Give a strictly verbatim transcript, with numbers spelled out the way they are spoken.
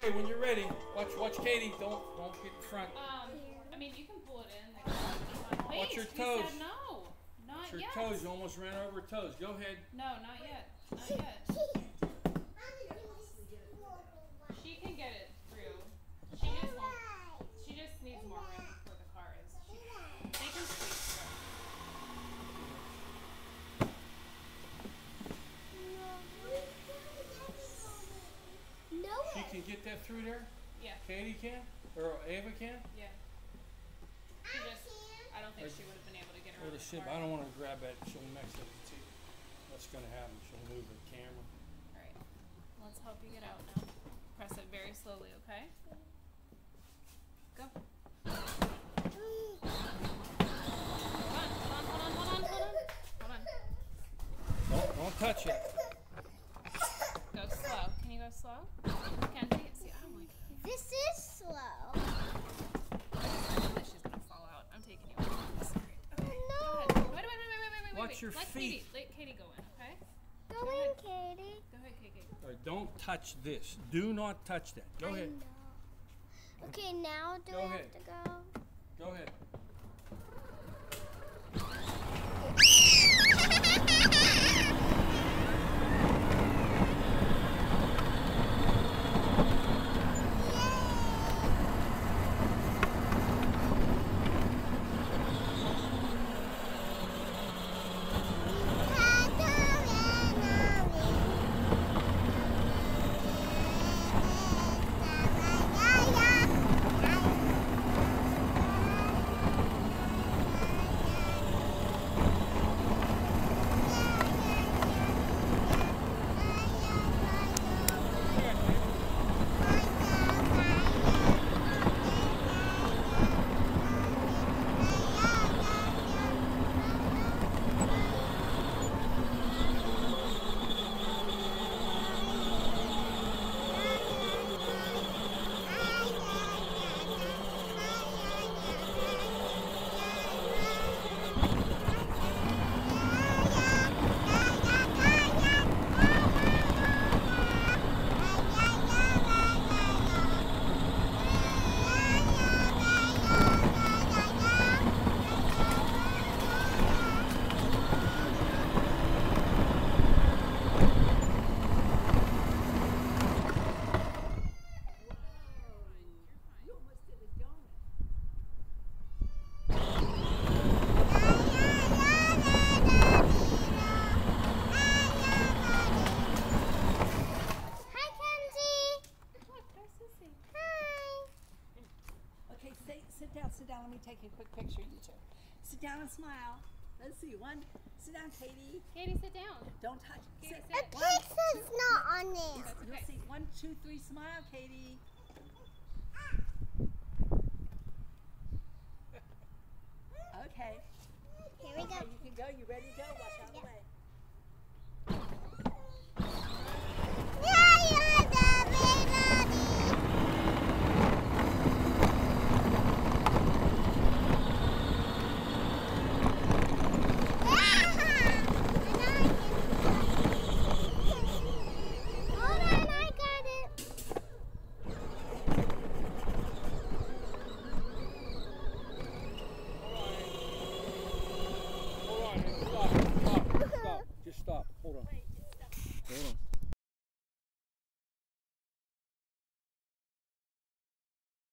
Hey, when you're ready, watch, watch Katie. Don't, don't get in front. Um, I mean, you can pull it in. Like, wait, watch your you toes. said no, not watch your yet. toes. You almost ran over her toes. Go ahead. No, not yet. Not yet. She can get it through. She just won't. She just needs more room where the car is. She, they can squeeze through. No She way. can get that through there? Yeah. Katie can? Or Ava can? Yeah. She just, I don't think she would have been able to get her Or on the the ship. car. I don't want to grab that. She'll mix it. See what's going to happen. She'll move her camera. Alright. Let's help you get out now. Press it very slowly, okay? Go. Hold on, hold on, hold on, hold on, hold on. Hold on. Don't, don't touch it. Go slow. Can you go slow? Kenzie? See, I don't like that. This is slow. I feel like she's gonna fall out. I'm taking you out. Sorry. Okay. No. Go ahead. Wait, wait, wait, wait, wait, wait, wait. Watch wait. your Let feet. Katie, let Katie go in, okay? Go Go in, ahead. Katie. Go ahead, Katie. All right, don't touch this. Do not touch that. Go I ahead. know. Okay, now do Go I ahead. have to go? Go ahead. Hi, Kenzie. Look, there's Sissy. Hi. Okay, sit, sit down, sit down. Let me take a quick picture, you two. Sit down and smile. Let's see. One, sit down, Katie. Katie, sit down. Don't touch. Katie, Sit. sit. A pixel's not on it. That's You'll okay. see. One, two, three. Smile, Katie. Okay. Here we go. Okay, you can go. You ready to go? Watch out of the way.